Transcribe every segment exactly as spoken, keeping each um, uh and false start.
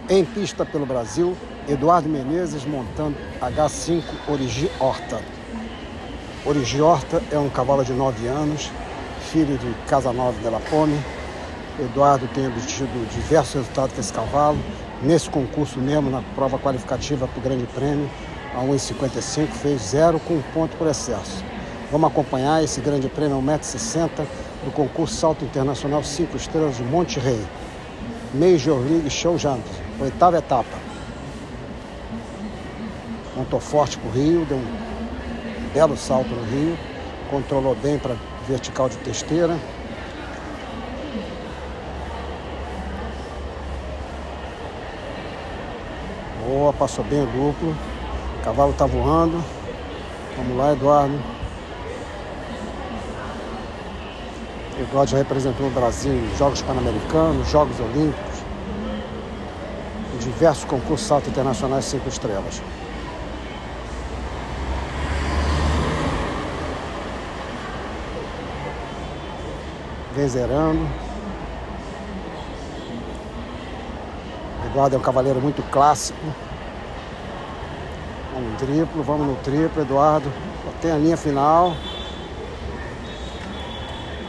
Em pista pelo Brasil, Eduardo Menezes montando H cinco Origi Horta. Origi Horta é um cavalo de nove anos, filho de Casanova Della Pome. Eduardo tem obtido diversos resultados com esse cavalo. Nesse concurso mesmo, na prova qualificativa para o Grande Prêmio, a um e cinquenta e cinco, fez zero com um ponto por excesso. Vamos acompanhar esse Grande Prêmio a um metro e sessenta do concurso Salto Internacional cinco Estrelas de Monte Rei. Major League Show Jump, oitava etapa. Montou forte para o Rio, deu um belo salto no Rio, controlou bem para vertical de testeira. Boa, passou bem o duplo. O cavalo está voando. Vamos lá, Eduardo. Eduardo já representou o Brasil em Jogos Pan-Americanos, Jogos Olímpicos, em diversos concursos salto internacionais cinco estrelas. Vem zerando. Eduardo é um cavaleiro muito clássico. Um triplo, vamos no triplo, Eduardo. Tem a linha final.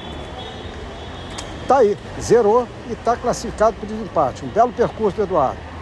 Tá aí, zerou e está classificado por desempate. Um belo percurso do Eduardo.